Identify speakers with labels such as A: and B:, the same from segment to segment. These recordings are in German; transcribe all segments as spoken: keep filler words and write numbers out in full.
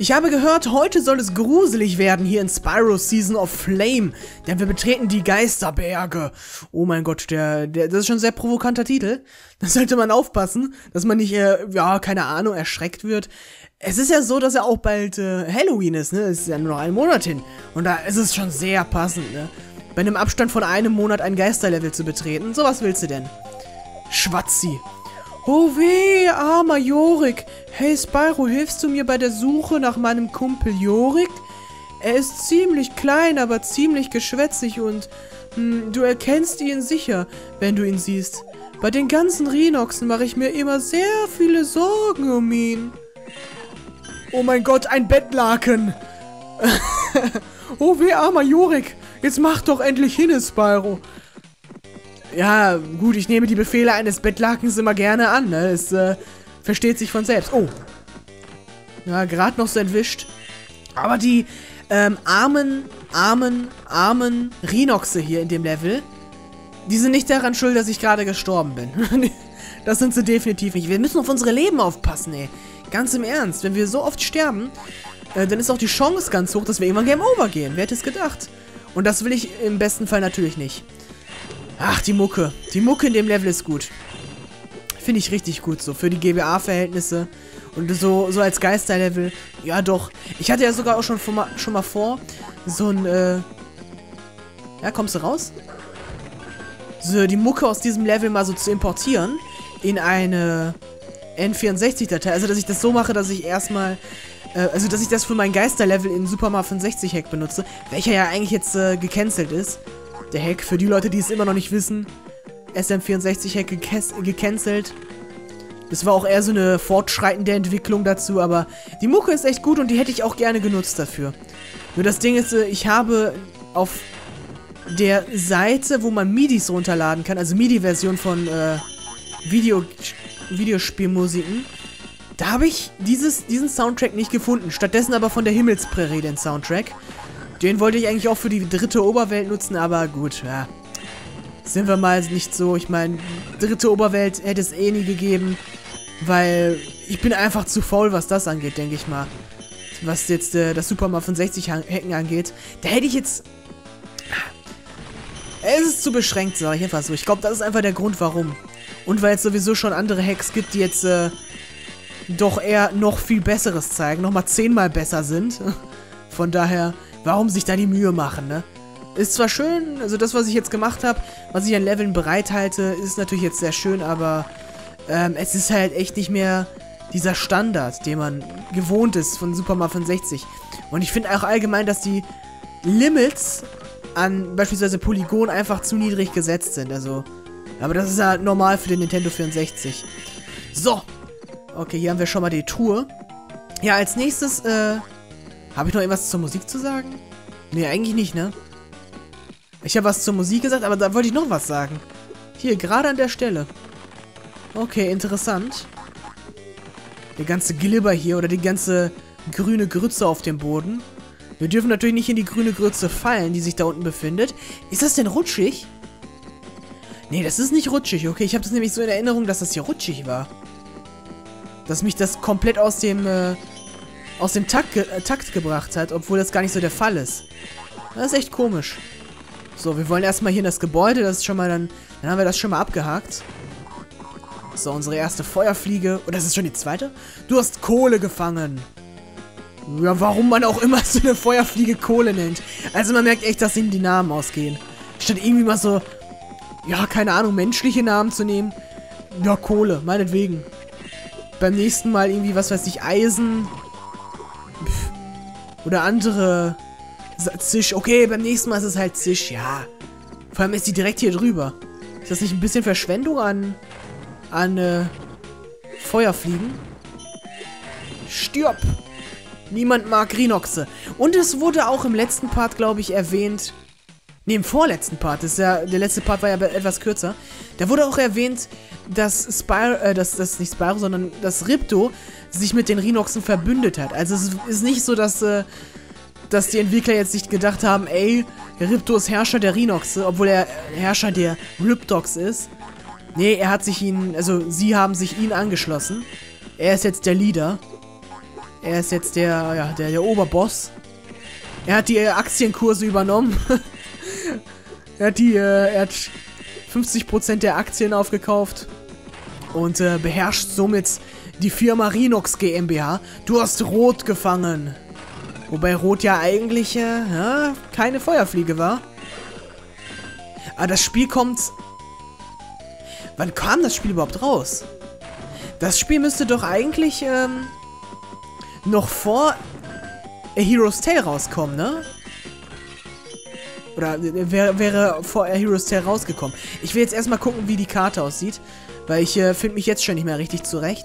A: Ich habe gehört, heute soll es gruselig werden hier in Spyro Season of Flame, denn wir betreten die Geisterberge. Oh mein Gott, der, der, das ist schon ein sehr provokanter Titel. Da sollte man aufpassen, dass man nicht, äh, ja, keine Ahnung, erschreckt wird. Es ist ja so, dass ja auch bald äh, Halloween ist, ne? Es ist ja nur noch ein Monat hin. Und da ist es schon sehr passend, ne? Bei einem Abstand von einem Monat ein Geisterlevel zu betreten. So was willst du denn? Schwatzi. Oh weh, armer Jorik. Hey Spyro, hilfst du mir bei der Suche nach meinem Kumpel Jorik? Er ist ziemlich klein, aber ziemlich geschwätzig und hm, du erkennst ihn sicher, wenn du ihn siehst. Bei den ganzen Rhinoxen mache ich mir immer sehr viele Sorgen um ihn. Oh mein Gott, ein Bettlaken. Oh weh, armer Jorik. Jetzt mach doch endlich hin, Spyro. Ja, gut, ich nehme die Befehle eines Bettlakens immer gerne an, ne? Es äh, versteht sich von selbst. Oh. Ja, gerade noch so entwischt. Aber die ähm, armen, armen, armen Rhinoxe hier in dem Level, die sind nicht daran schuld, dass ich gerade gestorben bin. Das sind sie definitiv nicht. Wir müssen auf unsere Leben aufpassen, ey. Ganz im Ernst. Wenn wir so oft sterben, äh, dann ist auch die Chance ganz hoch, dass wir irgendwann Game Over gehen. Wer hätte es gedacht? Und das will ich im besten Fall natürlich nicht. Ach, die Mucke. Die Mucke in dem Level ist gut. Finde ich richtig gut so. Für die G B A-Verhältnisse. Und so, so als Geisterlevel. Ja, doch. Ich hatte ja sogar auch schon, vor, schon mal vor, so ein, äh... Ja, kommst du raus? So, die Mucke aus diesem Level mal so zu importieren. In eine N vierundsechzig Datei. Also, dass ich das so mache, dass ich erstmal... Äh, also, dass ich das für mein Geisterlevel in Super Mario fünfundsechzig Hack benutze. Welcher ja eigentlich jetzt äh, gecancelt ist. Der Hack, für die Leute, die es immer noch nicht wissen, S M vierundsechzig Hack gecancelt. Das war auch eher so eine fortschreitende Entwicklung dazu, aber die Mucke ist echt gut und die hätte ich auch gerne genutzt dafür. Nur das Ding ist, ich habe auf der Seite, wo man M I D Is runterladen kann, also M I D I-Version von äh, Video, Videospielmusiken, da habe ich dieses, diesen Soundtrack nicht gefunden. Stattdessen aber von der Himmelsprärie den Soundtrack. Den wollte ich eigentlich auch für die dritte Oberwelt nutzen, aber gut, ja. Sind wir mal nicht so. Ich meine, dritte Oberwelt hätte es eh nie gegeben, weil ich bin einfach zu faul, was das angeht, denke ich mal. Was jetzt äh, das Super Mario fünfundsechzig Hacken angeht. Da hätte ich jetzt... Es ist zu beschränkt, sage ich einfach so. Ich glaube, das ist einfach der Grund, warum. Und weil es sowieso schon andere Hacks gibt, die jetzt äh, doch eher noch viel Besseres zeigen. Nochmal zehnmal besser sind. Von daher... Warum sich da die Mühe machen, ne? Ist zwar schön, also das, was ich jetzt gemacht habe, was ich an Leveln bereithalte, ist natürlich jetzt sehr schön, aber ähm, es ist halt echt nicht mehr dieser Standard, den man gewohnt ist von Super Mario fünfundsechzig. Und ich finde auch allgemein, dass die Limits an beispielsweise Polygon einfach zu niedrig gesetzt sind, also. Aber das ist halt normal für den Nintendo vierundsechzig. So. Okay, hier haben wir schon mal die Truhe. Ja, als nächstes, äh... habe ich noch irgendwas zur Musik zu sagen? Nee, eigentlich nicht, ne? Ich habe was zur Musik gesagt, aber da wollte ich noch was sagen. Hier, gerade an der Stelle. Okay, interessant. Der ganze Glibber hier oder die ganze grüne Grütze auf dem Boden. Wir dürfen natürlich nicht in die grüne Grütze fallen, die sich da unten befindet. Ist das denn rutschig? Nee, das ist nicht rutschig. Okay, ich habe das nämlich so in Erinnerung, dass das hier rutschig war. Dass mich das komplett aus dem... Äh, aus dem Takt, ge äh, Takt gebracht hat, obwohl das gar nicht so der Fall ist. Das ist echt komisch. So, wir wollen erstmal hier in das Gebäude, das ist schon mal dann, dann haben wir das schon mal abgehakt. So, unsere erste Feuerfliege. Oh, das ist schon die zweite? Du hast Kohle gefangen. Ja, warum man auch immer so eine Feuerfliege Kohle nennt. Also man merkt echt, dass ihnen die Namen ausgehen. Statt irgendwie mal so, ja, keine Ahnung, menschliche Namen zu nehmen. Ja, Kohle, meinetwegen. Beim nächsten Mal irgendwie, was weiß ich, Eisen... Oder andere Zisch. Okay, beim nächsten Mal ist es halt Zisch, ja. Vor allem ist die direkt hier drüber. Ist das nicht ein bisschen Verschwendung an, an äh, Feuerfliegen? Stirb! Niemand mag Rhinoxe. Und es wurde auch im letzten Part, glaube ich, erwähnt. Ne, im vorletzten Part. Das ist ja, der letzte Part war ja etwas kürzer. Da wurde auch erwähnt, dass Spyro, äh, dass das nicht Spyro, sondern dass Ripto sich mit den Rhinoxen verbündet hat. Also es ist nicht so, dass, äh, dass die Entwickler jetzt nicht gedacht haben, ey, Ripto ist Herrscher der Rhinoxe, obwohl er Herrscher der Riptox ist. Nee, er hat sich ihn, also sie haben sich ihn angeschlossen. Er ist jetzt der Leader. Er ist jetzt der, ja, der, der Oberboss. Er hat die äh, Aktienkurse übernommen. er hat die, äh, er hat fünfzig Prozent der Aktien aufgekauft. Und äh, beherrscht somit die Firma Rhinox GmbH. Du hast Rot gefangen. Wobei Rot ja eigentlich, äh, ja, keine Feuerfliege war. Aber das Spiel kommt... Wann kam das Spiel überhaupt raus? Das Spiel müsste doch eigentlich, ähm... noch vor A Hero's Tale rauskommen, ne? Oder wäre, wäre vor A Hero's Tale rausgekommen. Ich will jetzt erstmal gucken, wie die Karte aussieht. Weil ich äh, finde mich jetzt schon nicht mehr richtig zurecht.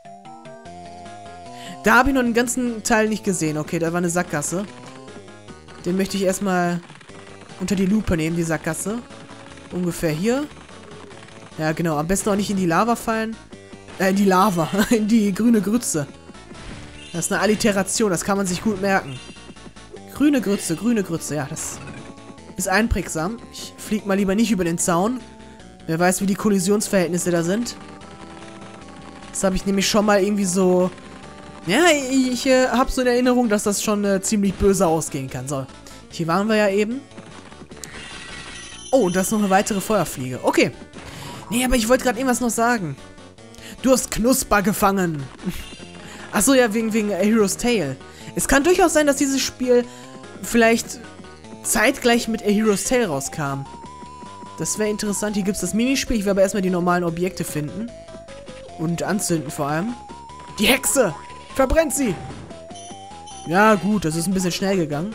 A: Da habe ich noch den ganzen Teil nicht gesehen. Okay, da war eine Sackgasse. Den möchte ich erstmal unter die Lupe nehmen, die Sackgasse. Ungefähr hier. Ja, genau. Am besten auch nicht in die Lava fallen. Äh, in die Lava. In die grüne Grütze. Das ist eine Alliteration, das kann man sich gut merken. Grüne Grütze, grüne Grütze, ja, das ist einprägsam. Ich fliege mal lieber nicht über den Zaun. Wer weiß, wie die Kollisionsverhältnisse da sind. Das habe ich nämlich schon mal irgendwie so... Ja, ich, ich äh, habe so in Erinnerung, dass das schon äh, ziemlich böse ausgehen kann. So, hier waren wir ja eben. Oh, und da ist noch eine weitere Feuerfliege. Okay. Nee, aber ich wollte gerade irgendwas noch sagen. Du hast Knusper gefangen. Achso, ja, wegen, wegen A Hero's Tale. Es kann durchaus sein, dass dieses Spiel vielleicht zeitgleich mit A Hero's Tale rauskam. Das wäre interessant. Hier gibt es das Minispiel. Ich will aber erstmal die normalen Objekte finden. Und anzünden vor allem. Die Hexe! Verbrennt sie! Ja, gut, das ist ein bisschen schnell gegangen.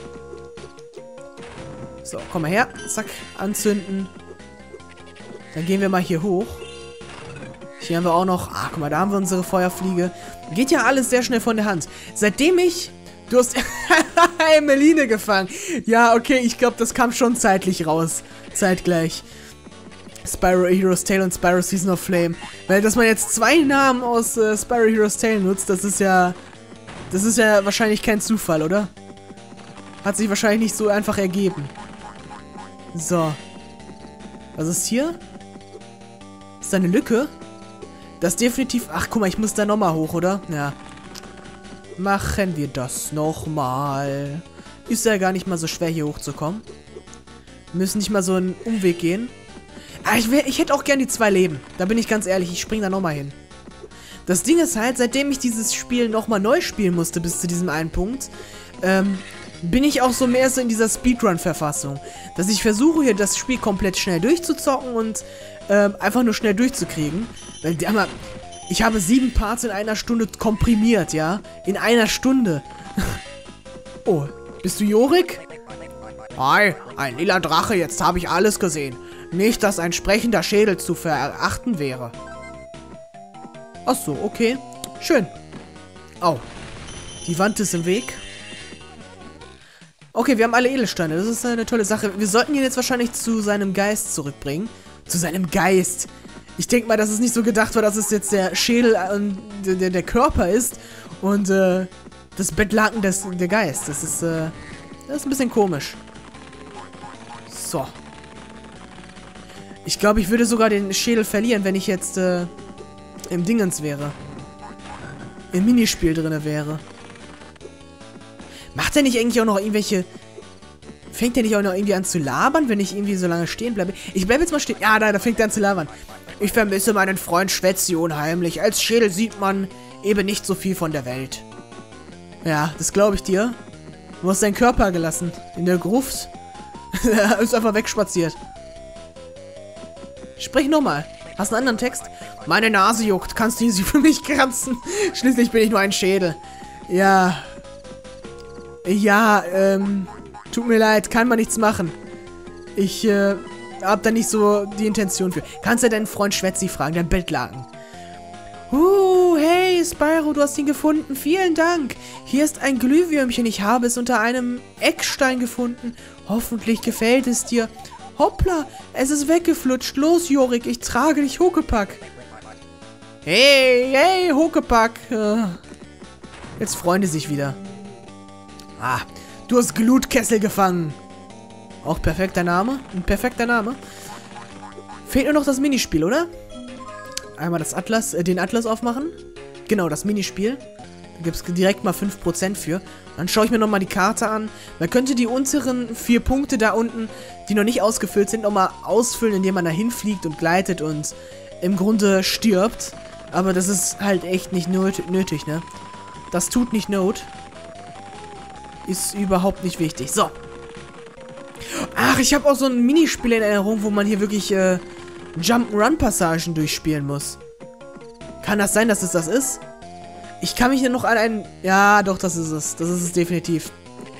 A: So, komm mal her. Zack, anzünden. Dann gehen wir mal hier hoch. Hier haben wir auch noch... Ah, guck mal, da haben wir unsere Feuerfliege. Geht ja alles sehr schnell von der Hand. Seitdem ich... Du hast... Emeline gefangen. Ja, okay, ich glaube, das kam schon zeitlich raus. Zeitgleich. Spyro A Hero's Tale und Spyro Season of Flame. Weil, dass man jetzt zwei Namen aus äh, Spyro A Hero's Tale nutzt, das ist ja... Das ist ja wahrscheinlich kein Zufall, oder? Hat sich wahrscheinlich nicht so einfach ergeben. So. Was ist hier? Ist da eine Lücke? Das ist definitiv... Ach, guck mal, ich muss da nochmal hoch, oder? Ja. Machen wir das nochmal. Ist ja gar nicht mal so schwer, hier hochzukommen. Wir müssen nicht mal so einen Umweg gehen. Ah, ich, wär, ich hätte auch gern die zwei Leben. Da bin ich ganz ehrlich, ich spring da nochmal hin. Das Ding ist halt, seitdem ich dieses Spiel nochmal neu spielen musste, bis zu diesem einen Punkt, ähm, bin ich auch so mehr so in dieser Speedrun-Verfassung. Dass ich versuche, hier das Spiel komplett schnell durchzuzocken und ähm, einfach nur schnell durchzukriegen. Weil, mal, ich habe sieben Parts in einer Stunde komprimiert, ja? In einer Stunde. Oh, bist du Jorik? Hi, ein lila Drache, jetzt habe ich alles gesehen. Nicht, dass ein sprechender Schädel zu verachten wäre. Ach so, okay. Schön. Au. Die Wand ist im Weg. Okay, wir haben alle Edelsteine. Das ist eine tolle Sache. Wir sollten ihn jetzt wahrscheinlich zu seinem Geist zurückbringen. Zu seinem Geist. Ich denke mal, dass es nicht so gedacht war, dass es jetzt der Schädel und äh, der, der Körper ist. Und äh, das Bettlaken des, der Geist. Das ist, äh, das ist ein bisschen komisch. So. Ich glaube, ich würde sogar den Schädel verlieren, wenn ich jetzt äh, im Dingens wäre. Im Minispiel drinne wäre. Macht er nicht eigentlich auch noch irgendwelche... Fängt er nicht auch noch irgendwie an zu labern, wenn ich irgendwie so lange stehen bleibe? Ich bleibe jetzt mal stehen. Ja, da, da fängt er an zu labern. Ich vermisse meinen Freund Schwätzi unheimlich. Als Schädel sieht man eben nicht so viel von der Welt. Ja, das glaube ich dir. Du hast deinen Körper gelassen. In der Gruft. Er ist einfach wegspaziert. Sprich nochmal. Hast du einen anderen Text? Meine Nase juckt. Kannst du sie für mich kratzen? Schließlich bin ich nur ein Schädel. Ja. Ja, ähm... Tut mir leid, kann man nichts machen. Ich, äh, hab da nicht so die Intention für. Kannst du deinen Freund Schwätzi fragen, dein Bettlaken. Uh, hey, Spyro, du hast ihn gefunden. Vielen Dank. Hier ist ein Glühwürmchen. Ich habe es unter einem Eckstein gefunden. Hoffentlich gefällt es dir. Hoppla, es ist weggeflutscht. Los, Jorik, ich trage dich, Huckepack. Hey, hey, Huckepack. Äh, jetzt freuen die sich wieder. Ah, du hast Glutkessel gefangen. Auch perfekter Name. Ein perfekter Name. Fehlt nur noch das Minispiel, oder? Einmal das Atlas, äh, den Atlas aufmachen. Genau, das Minispiel. Da gibt es direkt mal fünf Prozent für. Dann schaue ich mir nochmal die Karte an. Man könnte die unteren vier Punkte da unten, die noch nicht ausgefüllt sind, nochmal ausfüllen, indem man da hinfliegt und gleitet und im Grunde stirbt. Aber das ist halt echt nicht nötig, ne? Das tut nicht Not. Ist überhaupt nicht wichtig. So. Ach, ich habe auch so ein Minispiel in Erinnerung, wo man hier wirklich äh, Jump-Run-Passagen durchspielen muss. Kann das sein, dass es das ist? Ich kann mich ja noch an einen... Ja, doch, das ist es. Das ist es definitiv.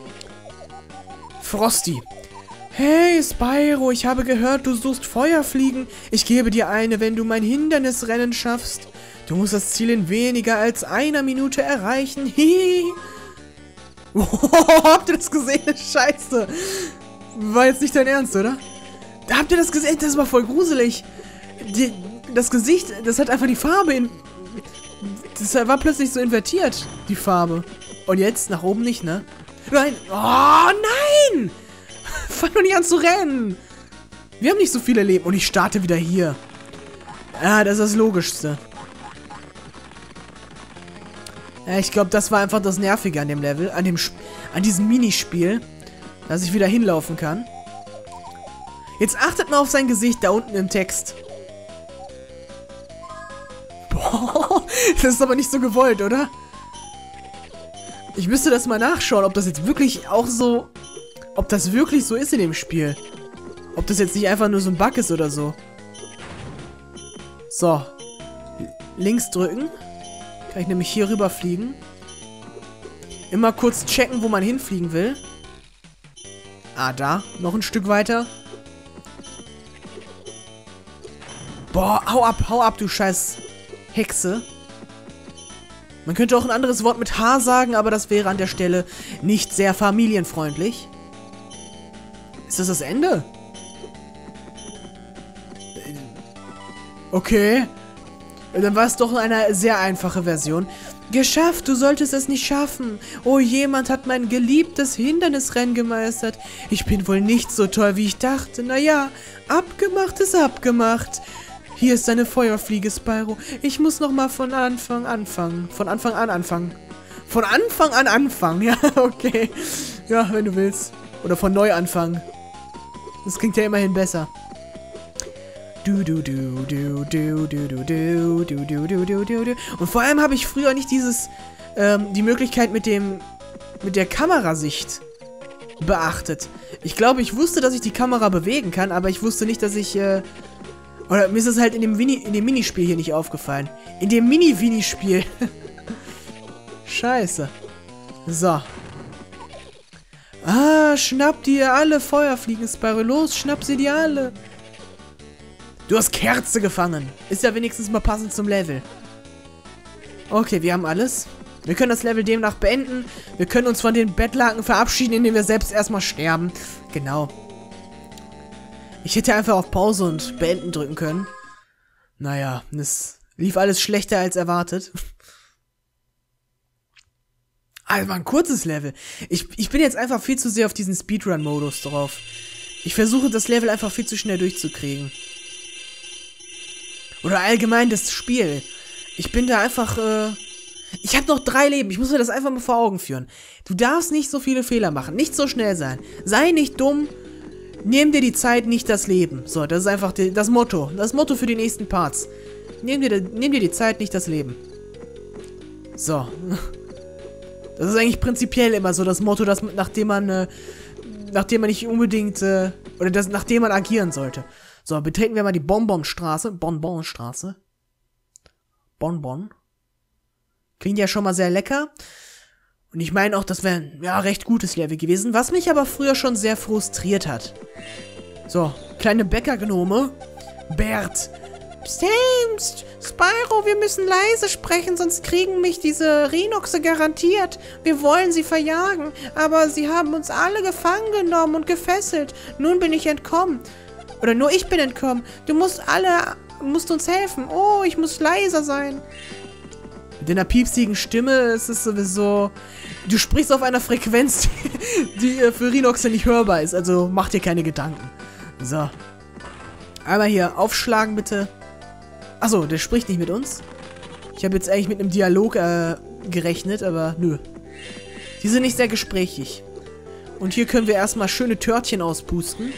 A: Frosty. Hey, Spyro, ich habe gehört, du suchst Feuerfliegen. Ich gebe dir eine, wenn du mein Hindernisrennen schaffst. Du musst das Ziel in weniger als einer Minute erreichen. Hihi. Oh, habt ihr das gesehen? Scheiße. War jetzt nicht dein Ernst, oder? Habt ihr das gesehen? Das war voll gruselig. Die, das Gesicht, das hat einfach die Farbe in... Das war plötzlich so invertiert, die Farbe. Und jetzt nach oben nicht, ne? Nein. Oh, nein! Fang doch nicht an zu rennen. Wir haben nicht so viele Leben. Und ich starte wieder hier. Ja, das ist das Logischste. Ja, ich glaube, das war einfach das Nervige an dem Level. An dem Sp an diesem Minispiel. Dass ich wieder hinlaufen kann. Jetzt achtet mal auf sein Gesicht da unten im Text. Boah, das ist aber nicht so gewollt, oder? Ich müsste das mal nachschauen, ob das jetzt wirklich auch so... Ob das wirklich so ist in dem Spiel. Ob das jetzt nicht einfach nur so ein Bug ist oder so. So. Links drücken. Kann ich nämlich hier rüber fliegen. Immer kurz checken, wo man hinfliegen will. Ah, da. Noch ein Stück weiter. Boah, hau ab, hau ab, du scheiß Hexe. Man könnte auch ein anderes Wort mit H sagen, aber das wäre an der Stelle nicht sehr familienfreundlich. Ist das das Ende? Okay. Dann war es doch eine sehr einfache Version. Geschafft, du solltest es nicht schaffen. Oh, jemand hat mein geliebtes Hindernisrennen gemeistert. Ich bin wohl nicht so toll, wie ich dachte. Naja, abgemacht ist abgemacht. Hier ist deine Feuerfliege, Spyro. Ich muss nochmal von Anfang anfangen. Von Anfang an anfangen. Von Anfang an anfangen. Ja, okay. Ja, wenn du willst. Oder von neu anfangen. Das klingt ja immerhin besser. Du, du, du, du, du, du, du, du, du, du, du, du, du, du. Und vor allem habe ich früher nicht dieses, ähm, die Möglichkeit mit dem, mit der Kamerasicht beachtet. Ich glaube, ich wusste, dass ich die Kamera bewegen kann, aber ich wusste nicht, dass ich, äh, oder mir ist es halt in dem, Mini, in dem Minispiel hier nicht aufgefallen. In dem Mini-Wini-Spiel. Scheiße. So. Ah, schnapp dir alle Feuerfliegen, Spyro. Los, schnapp sie dir alle. Du hast Kerze gefangen. Ist ja wenigstens mal passend zum Level. Okay, wir haben alles. Wir können das Level demnach beenden. Wir können uns von den Bettlaken verabschieden, indem wir selbst erstmal sterben. Genau. Ich hätte einfach auf Pause und beenden drücken können. Naja, es lief alles schlechter als erwartet. Ah, das war ein kurzes Level. Ich, ich bin jetzt einfach viel zu sehr auf diesen Speedrun-Modus drauf. Ich versuche das Level einfach viel zu schnell durchzukriegen. Oder allgemein das Spiel. Ich bin da einfach, äh... Ich habe noch drei Leben. Ich muss mir das einfach mal vor Augen führen. Du darfst nicht so viele Fehler machen. Nicht so schnell sein. Sei nicht dumm. Nimm dir die Zeit, nicht das Leben. So, das ist einfach die, das Motto. Das Motto für die nächsten Parts. Nimm dir, nimm dir die Zeit, nicht das Leben. So. Das ist eigentlich prinzipiell immer so das Motto, das, nachdem man, äh, nachdem man nicht unbedingt, äh, oder das, nachdem man agieren sollte. So, betreten wir mal die Bonbonstraße. Bonbonstraße. Bonbon. Klingt ja schon mal sehr lecker. Und ich meine auch, das wäre ein ja, recht gutes Level gewesen, was mich aber früher schon sehr frustriert hat. So, kleine Bäckergnome. Bert. Psst, psst, Spyro, wir müssen leise sprechen, sonst kriegen mich diese Rhinoxe garantiert. Wir wollen sie verjagen, aber sie haben uns alle gefangen genommen und gefesselt. Nun bin ich entkommen. Oder nur ich bin entkommen. Du musst alle, musst uns helfen. Oh, ich muss leiser sein. Mit deiner piepsigen Stimme ist es sowieso... Du sprichst auf einer Frequenz, die, die für Rhinoxe nicht hörbar ist. Also mach dir keine Gedanken. So. Einmal hier aufschlagen, bitte. Achso, der spricht nicht mit uns. Ich habe jetzt eigentlich mit einem Dialog äh, gerechnet, aber nö. Die sind nicht sehr gesprächig. Und hier können wir erstmal schöne Törtchen auspusten.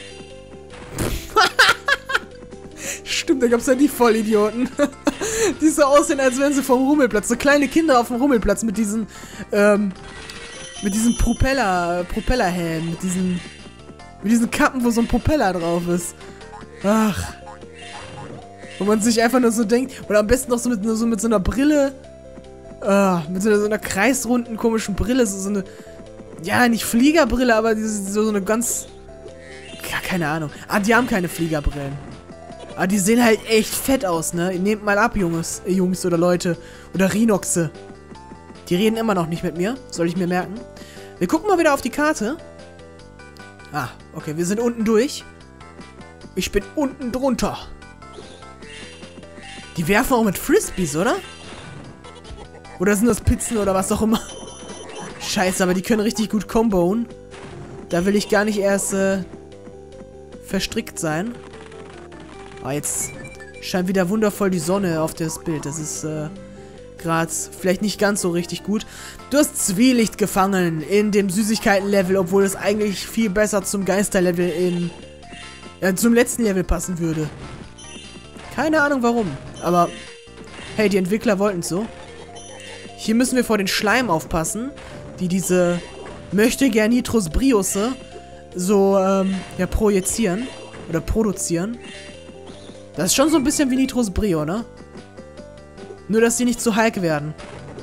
A: Stimmt, da gab es ja die Vollidioten. Die so aussehen, als wären sie vom Rummelplatz. So kleine Kinder auf dem Rummelplatz mit diesen, ähm, mit diesen Propeller, Propellerhelmen, mit diesen, mit diesen Kappen, wo so ein Propeller drauf ist. Ach. Wo man sich einfach nur so denkt, oder am besten noch so mit, nur so, mit so einer Brille, äh, mit so einer, so einer kreisrunden, komischen Brille, so, so eine, ja, nicht Fliegerbrille, aber diese, so, so eine ganz, ja, keine Ahnung. Ah, die haben keine Fliegerbrillen. Aber die sehen halt echt fett aus, ne? Nehmt mal ab, Jungs, äh, Jungs oder Leute. Oder Rhinoxe. Die reden immer noch nicht mit mir. Soll ich mir merken. Wir gucken mal wieder auf die Karte. Ah, okay, wir sind unten durch. Ich bin unten drunter. Die werfen auch mit Frisbees, oder? Oder sind das Pizzen oder was auch immer? Scheiße, aber die können richtig gut comboen. Da will ich gar nicht erst äh, verstrickt sein. Ah, jetzt scheint wieder wundervoll die Sonne auf das Bild. Das ist äh, gerade vielleicht nicht ganz so richtig gut. Du hast Zwielicht gefangen in dem Süßigkeiten-Level, obwohl es eigentlich viel besser zum Geister-Level in... Äh, zum letzten Level passen würde. Keine Ahnung warum. Aber, hey, die Entwickler wollten es so. Hier müssen wir vor den Schleim aufpassen, die diese möchtegern Nitrus Briusse so, ähm, ja, projizieren. Oder produzieren. Das ist schon so ein bisschen wie Nitrus Brio, ne? Nur, dass die nicht zu Hulk werden.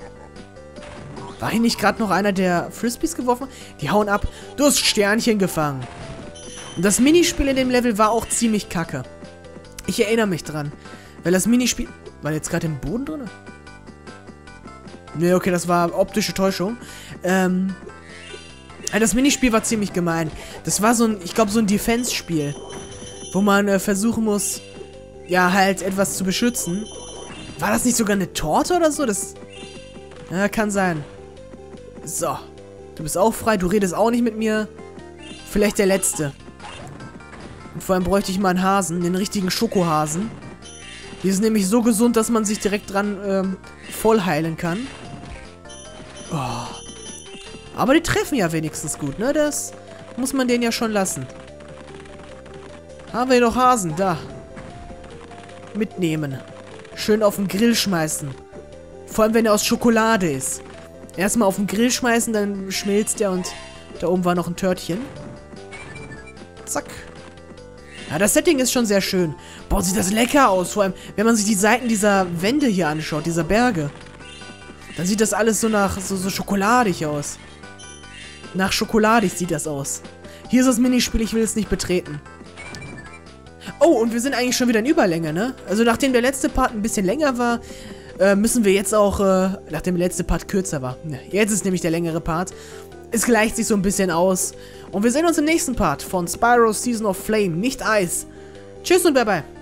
A: War hier nicht gerade noch einer, der Frisbees geworfen hat? Die hauen ab. Du hast Sternchen gefangen. Und das Minispiel in dem Level war auch ziemlich kacke. Ich erinnere mich dran. Weil das Minispiel... War jetzt gerade im Boden drin? Ne, okay, das war optische Täuschung. Ähm... Das Minispiel war ziemlich gemein. Das war so ein, ich glaube, so ein Defense-Spiel. Wo man äh, versuchen muss... Ja, halt etwas zu beschützen. War das nicht sogar eine Torte oder so? Das... Ja, kann sein. So. Du bist auch frei. Du redest auch nicht mit mir. Vielleicht der Letzte. Und vor allem bräuchte ich mal einen Hasen. Den richtigen Schokohasen. Die ist nämlich so gesund, dass man sich direkt dran ähm, voll heilen kann. Oh. Aber die treffen ja wenigstens gut, ne? Das muss man denen ja schon lassen. Haben wir noch Hasen? Da. Mitnehmen. Schön auf den Grill schmeißen. Vor allem, wenn er aus Schokolade ist. Erstmal auf den Grill schmeißen, dann schmilzt er und da oben war noch ein Törtchen. Zack. Ja, das Setting ist schon sehr schön. Boah, sieht das lecker aus. Vor allem, wenn man sich die Seiten dieser Wände hier anschaut, dieser Berge. Dann sieht das alles so nach, so, so schokoladig aus. Nach schokoladig sieht das aus. Hier ist das Minispiel, ich will es nicht betreten. Oh, und wir sind eigentlich schon wieder in Überlänge, ne? Also nachdem der letzte Part ein bisschen länger war, äh, müssen wir jetzt auch, äh, nachdem der letzte Part kürzer war. Ne, jetzt ist nämlich der längere Part. Es gleicht sich so ein bisschen aus. Und wir sehen uns im nächsten Part von Spyro Season of Flame, nicht Eis. Tschüss und bye bye.